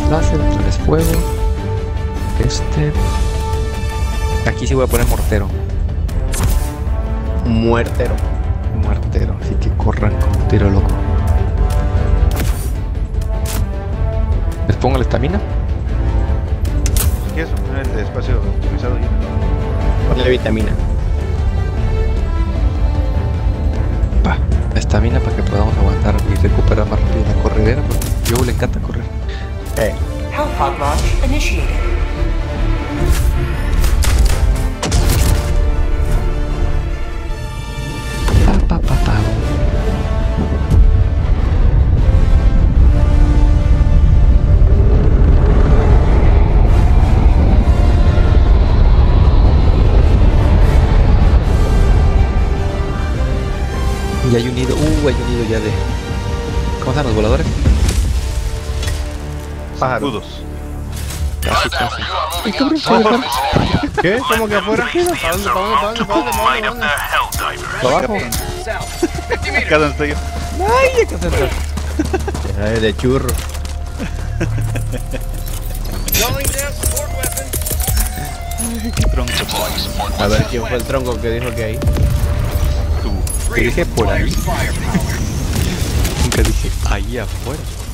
láser, tienes fuego. Aquí sí voy a poner mortero. Muertero. Muertero, así que corran como un tiro loco. ¿Les pongo la estamina? Si quieres poner el de espacio optimizado ya. Ponle vitamina. Va, la estamina para que podamos aguantar y recuperar más rápido la corredera, porque a Joe le encanta correr. Health pod launch initiated. Pa. Y hay un nido, hay un nido ya de... ¿Cómo están los voladores? Pájaros. Escudos. Casi. ¿Qué? ¿Cómo que afuera? ¿Para dónde? ¿Para abajo? Acá donde estoy yo. ¡Ay, acá se entra! Ay, de churro. Tronco. A ver quién fue el tronco que dijo que ahí. Tú. Yo dije por ahí. Nunca dije ahí afuera.